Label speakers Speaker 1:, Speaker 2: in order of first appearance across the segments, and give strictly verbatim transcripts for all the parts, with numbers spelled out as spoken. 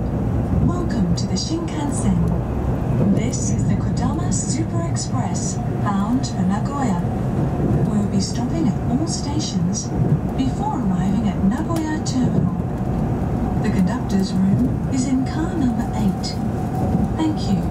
Speaker 1: Welcome to the Shinkansen. This is the Kodama Super Express bound for Nagoya. We'll be stopping at all stations before arriving at Nagoya Terminal. The conductor's room is in car number eight. Thank you.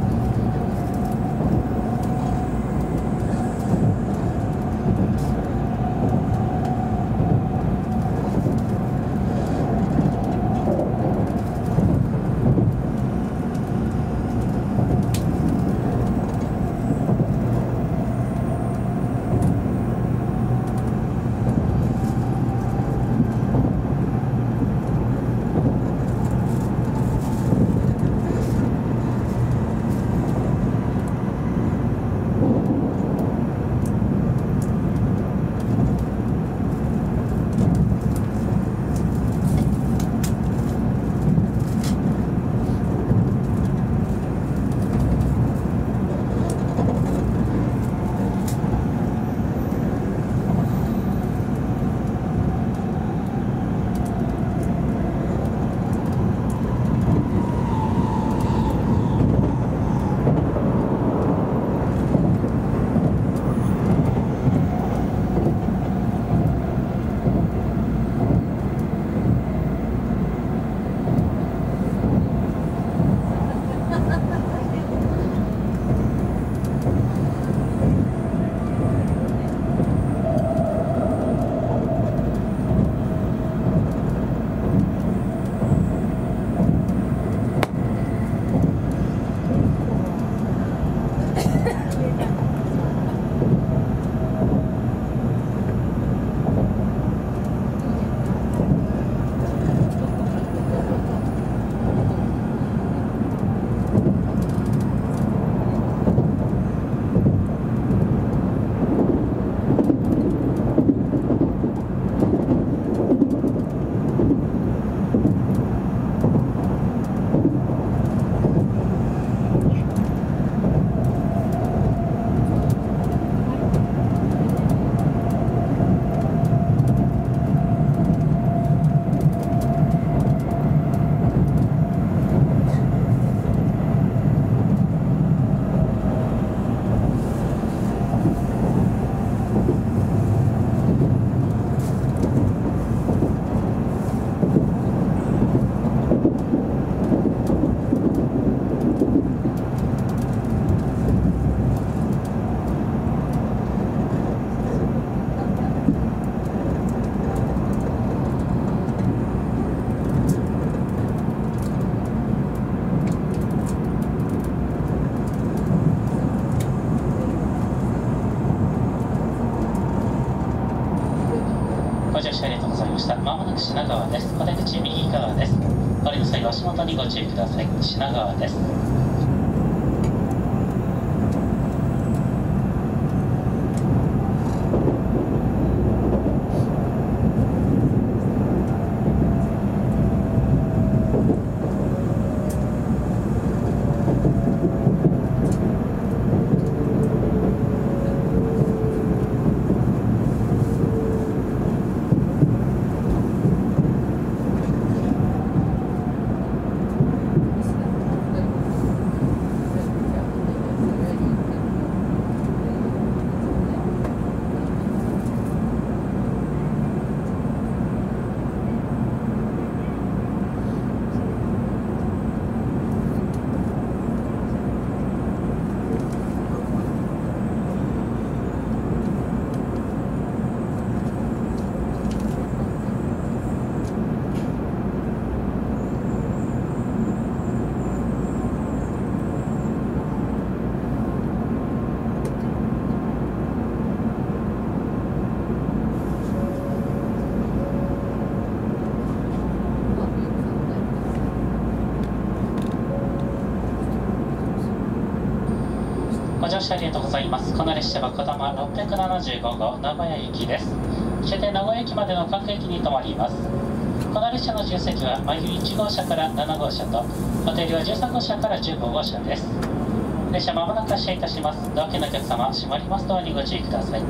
Speaker 2: まもなく品川です。お出口右側です。降りの際は足元にご注意ください。品川です。ご乗車ありがとうございます。この列車はこだまろっぴゃくななじゅうごご名古屋行きです。終点名古屋駅までの各駅に停まります。この列車の自由席は前いち号車からなな号車とホテルはじゅうさん号車からじゅうご号車です。列車まもなく発車いたします。ドア付近のお客様、閉まりますドアにご注意ください。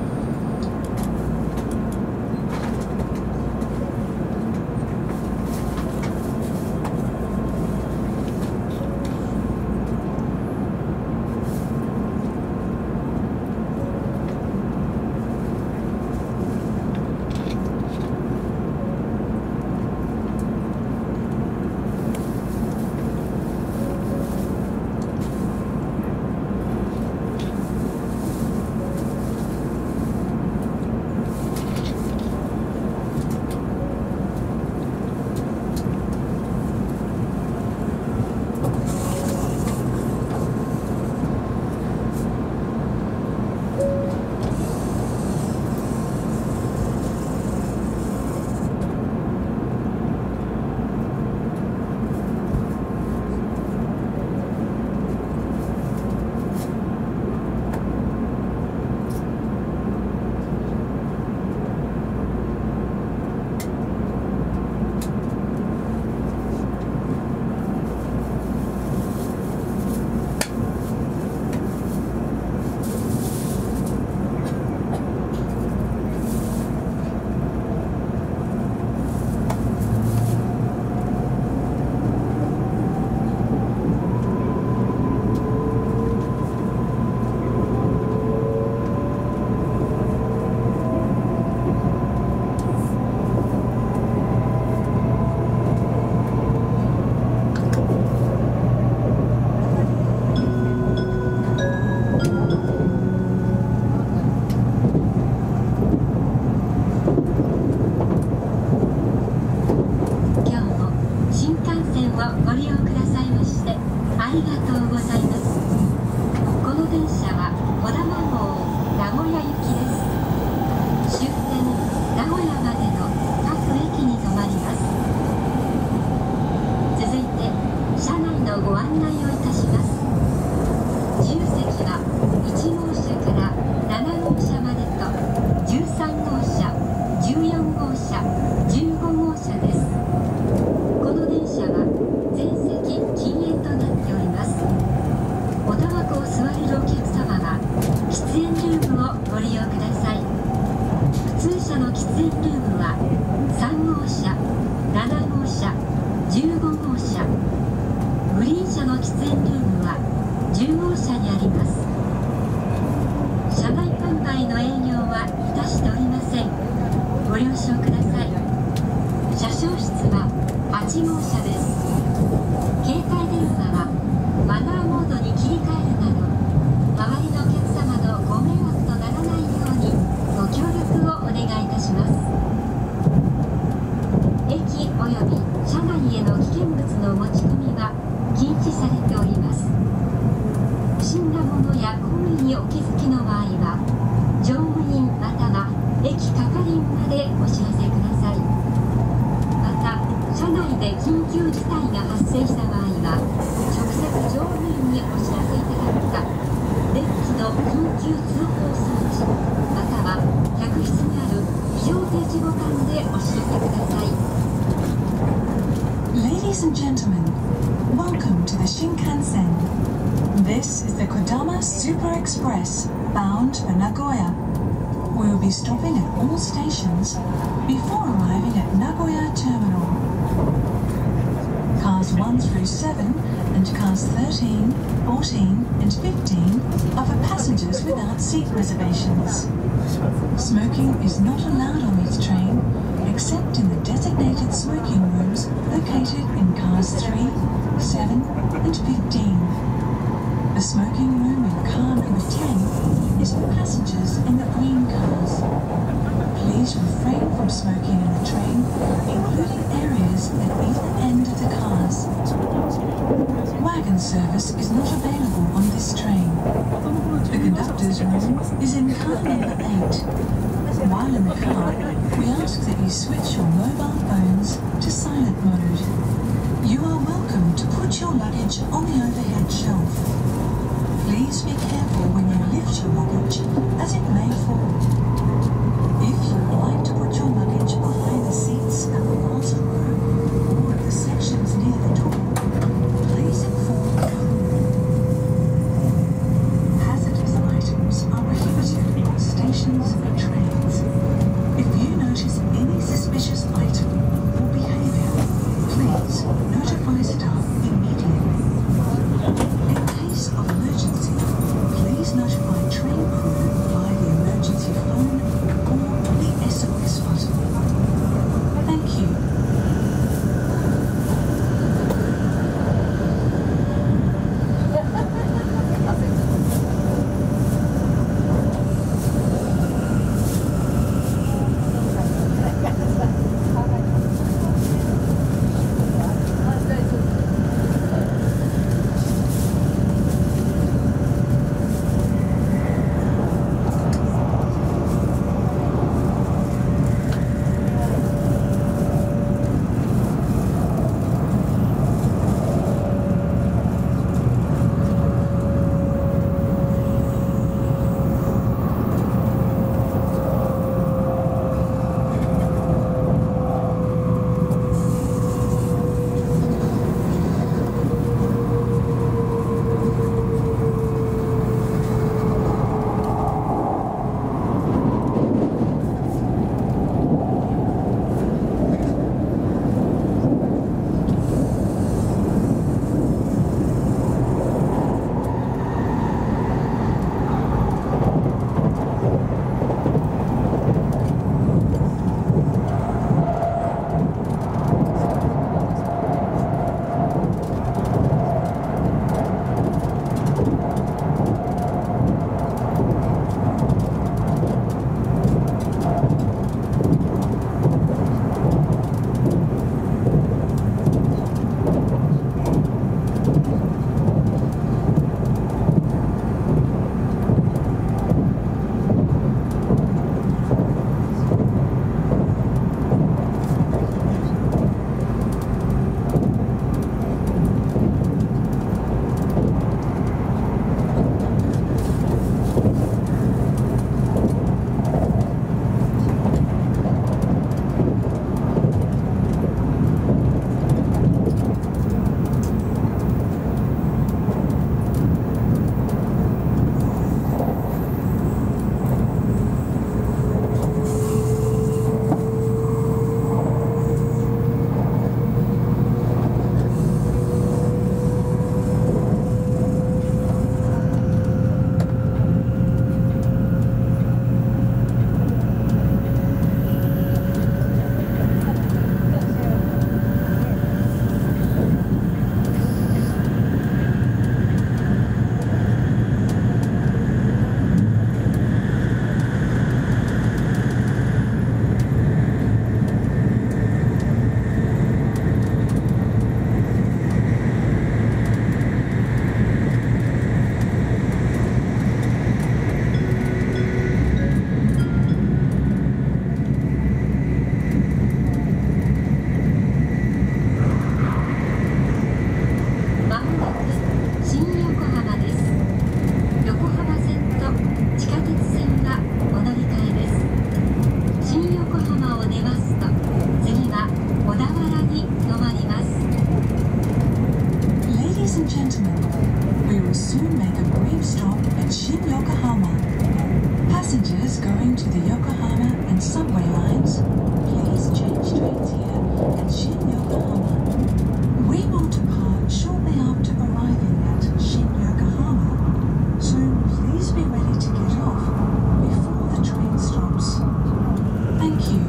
Speaker 3: のご案内をいたします。自由席はいち号車からなな号車までとじゅうさん号車、じゅうよん号車、じゅうご号車です。この電車は全席禁煙となっております。おタバコを吸われるお客様は喫煙ルームをご利用ください。普通車の喫煙ルームはさん号車、なな号車、じゅうご号車、グリーン車の喫煙ルームはじゅう号車にあります。車内販売の営業はいたしておりません。ご了承ください。車掌室ははち号車です。携帯電話はマナーモードに切り替えるなど、周りのお客様のご迷惑とならないようにご協力をお願いいたします。駅および車内への危険物の持ち込みは禁止されております。不審なものや行為にお気づきの場合は、乗務員または駅係員までお知らせください。また、車内で緊急事態が発生した場合は、直接乗務員にお知らせいただくか、デッキの緊急通報装置、または客室にある非常停止ボタンでお知らせください。
Speaker 1: Ladies and gentlemen, welcome to the Shinkansen. This is the Kodama Super Express bound for Nagoya. We will be stopping at all stations before arriving at Nagoya Terminal. Cars one through seven and cars thirteen, fourteen and fifteen are for passengers without seat reservations. Smoking is not allowed on this train except in the designated smoking rooms located in cars three, seven and fifteen. The smoking room in car number ten is for passengers in the green cars. Please refrain from smoking in the train, including areas at either end of the cars. Wagon service is not available on this train. The conductor's room is in car number eight. While in the car, we ask that you switch your mobile phones to silent mode. You are welcome to put your luggage on the overhead shelf. Please be careful when you lift your luggage, as it may fall. If you would like to put your luggage behind the seats at the last row or at the sections near the door, please inform the crew. Hazardous items are prohibited on stations and trains. If you notice any suspicious item or behaviour, please notify staff bound to the Yokohama and subway lines, please change trains here at Shin Yokohama. We will depart shortly after arriving at Shin Yokohama, so please be ready to get off before the train stops. Thank you.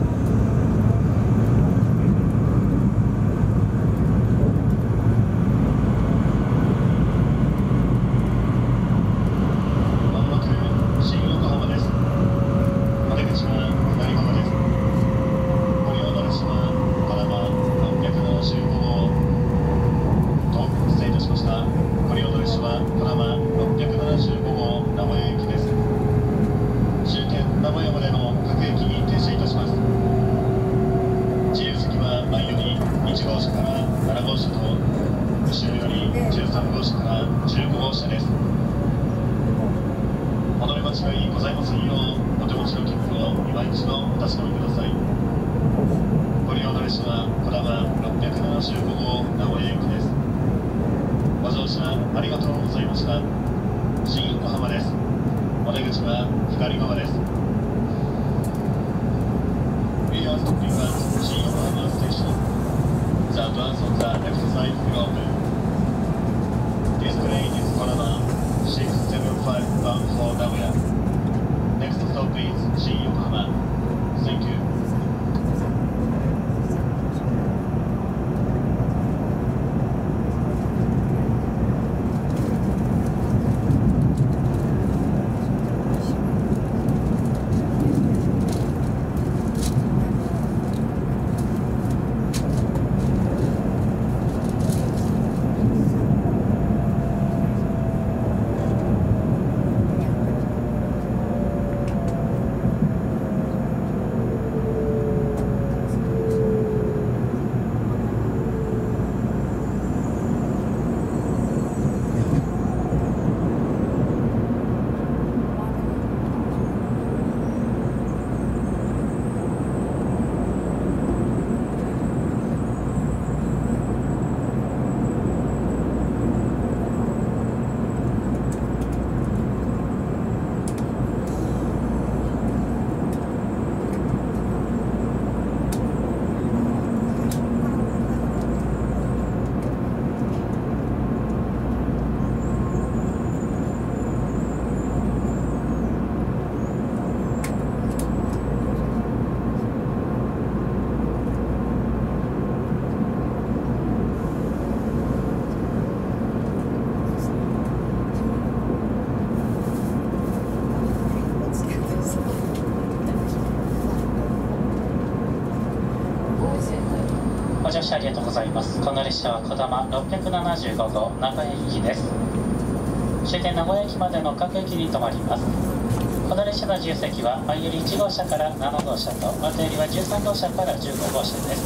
Speaker 2: ご乗車ありがとうございます。この列車はこだまろっぴゃくななじゅうごごう名古屋行きです。終点名古屋駅までの各駅に停まります。この列車の自由席は前よりいちごうしゃからななごうしゃと後よりはじゅうさんごうしゃからじゅうごごうしゃです。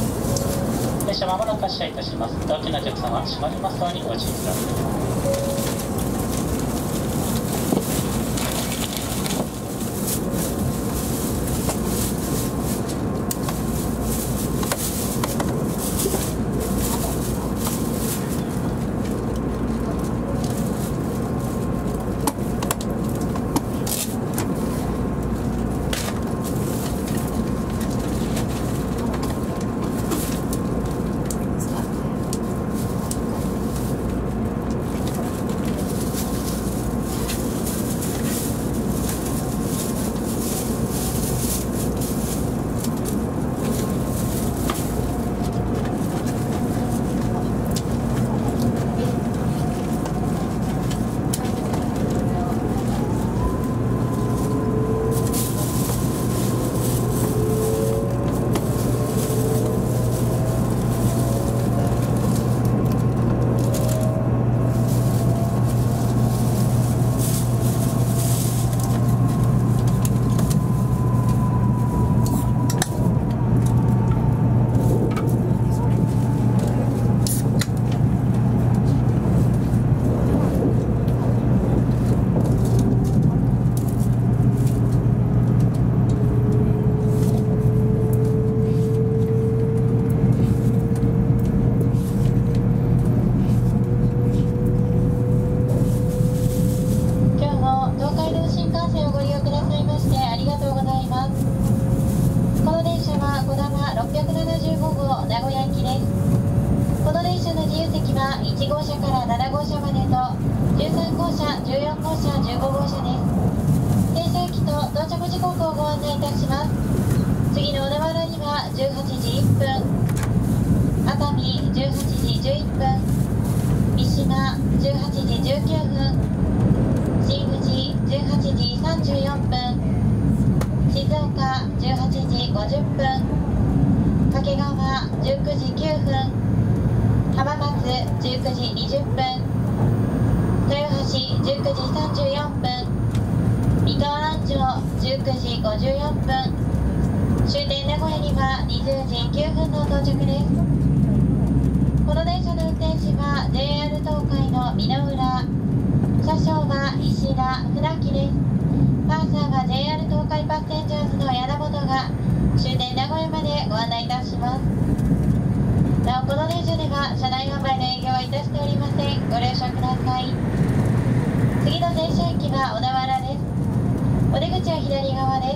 Speaker 2: 列車まもなく発車いたします。お大きなお客様、閉まりますようにご注意ください。
Speaker 4: ん号車、じゅうよん号車、じゅうご号車です。停車駅と到着時刻をご案内いたします。次の小田原にはじゅうはちじいっぷん、熱海じゅうはちじじゅういっぷん、三島じゅうはちじじゅうきゅうふん、新富士じゅうはちじさんじゅうよんぷん、静岡じゅうはちじごじゅっぷん、掛川じゅうくじきゅうふん、浜松じゅうくじにじゅっぷん、豊橋じゅうくじさんじゅうよんぷん、三河安城じゅうくじごじゅうよんぷん、終点名古屋にはにじゅうじきゅうふんの到着です。この電車の運転士は ジェイアール 東海の美濃浦、車掌は石田船木です。パーサーは ジェイアール 東海パッセンジャーズの柳本が終点名古屋までご案内いたします。なお、この電車では車内販売の営業はいたしておりません。ご了承ください。次の停車駅は小田原です。お出口は左側です。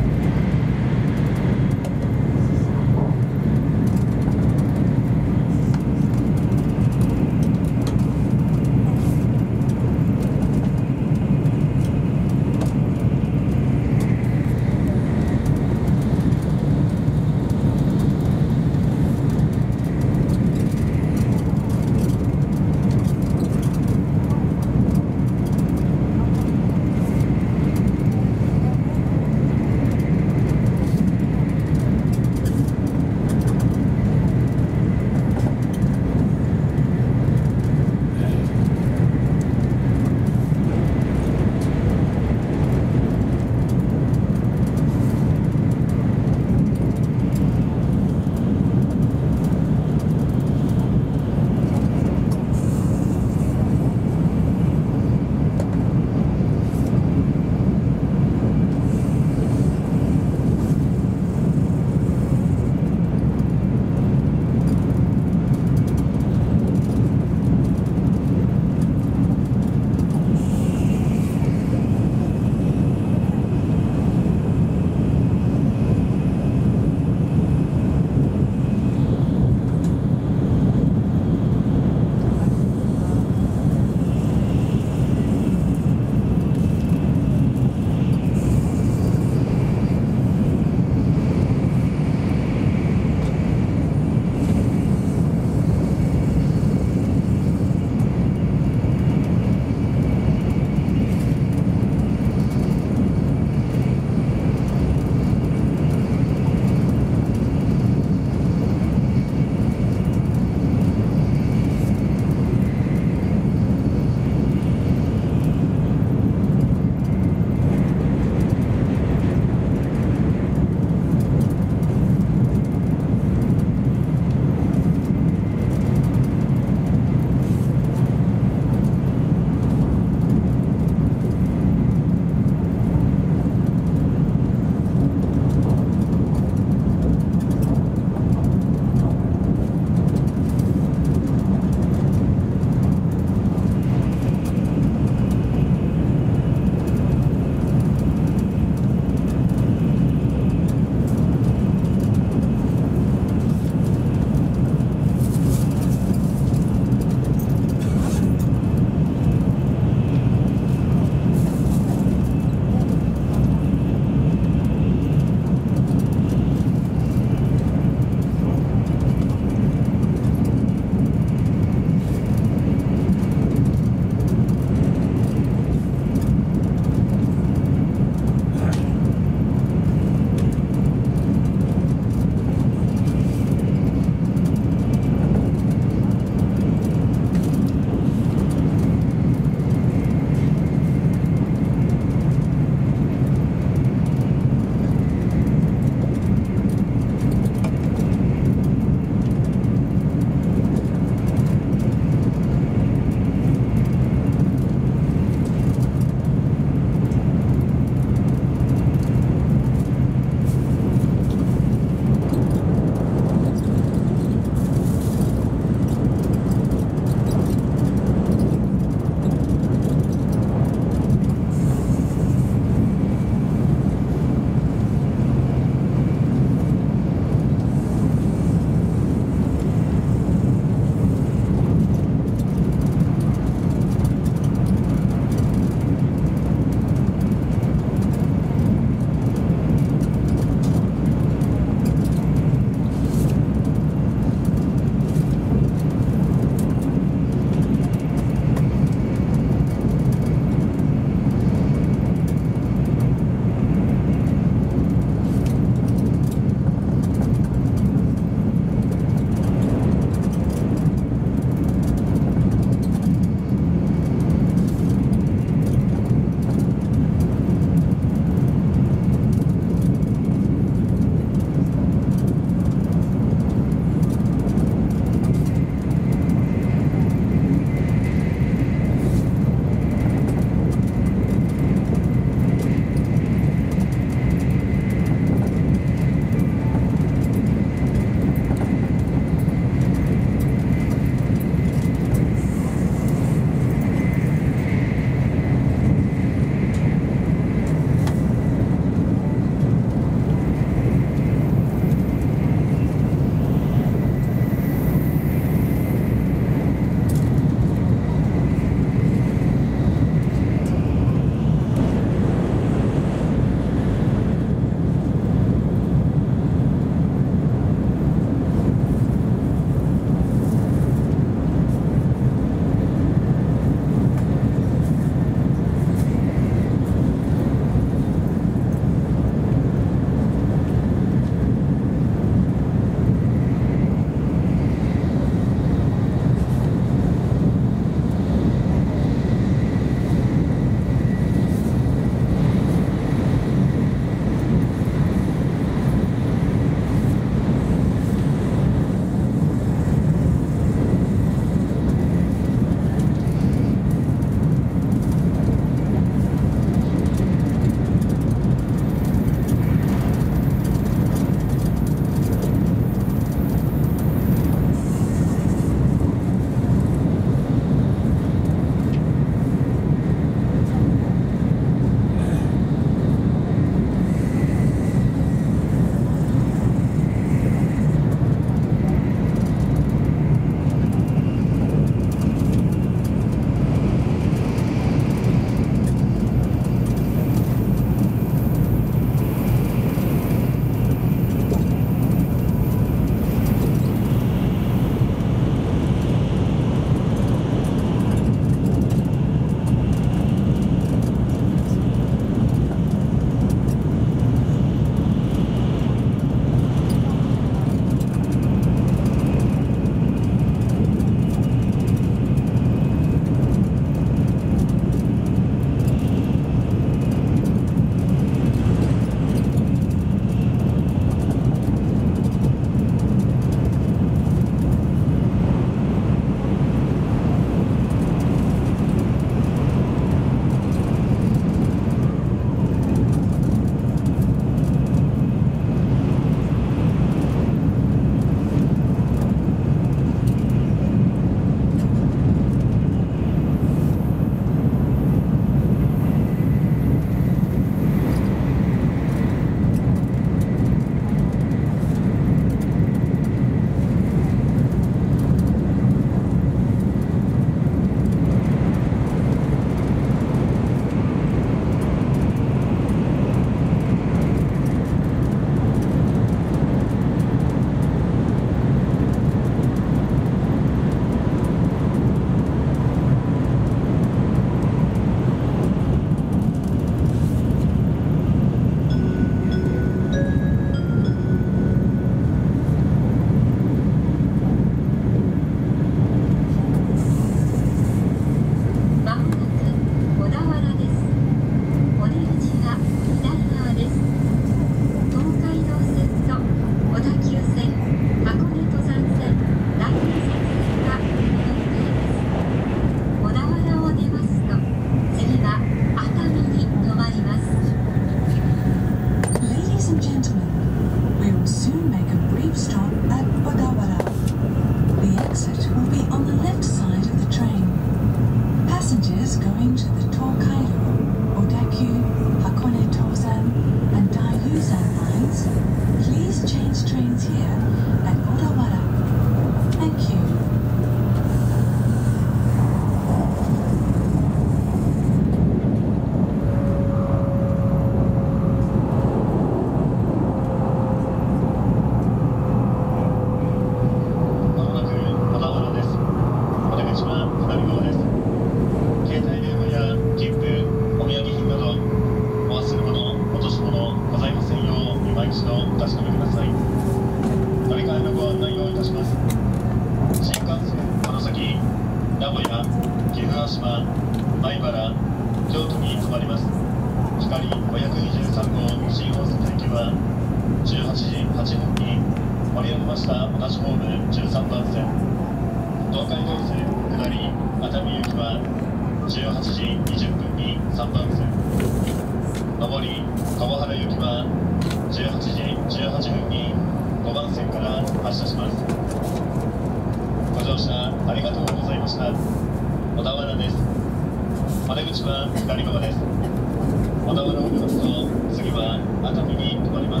Speaker 5: じゅうはちじはちふんに盛り上げました同じホームじゅうさんばん線東海道線下り熱海行きはじゅうはちじにじゅっぷんにさんばん線上り川原行きはじゅうはちじじゅうはちふんにごばん線から発車します。ご乗車ありがとうございました。小田原です。お出口は左側です。小田原を出ますと次は熱海に停まります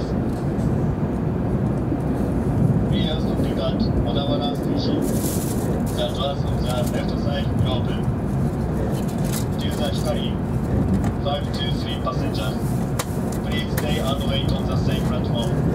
Speaker 5: 。We are stopping at 小田原 station. The doors on the left side will open. To the Hikari five two three passenger, please stay and wait on the same platform.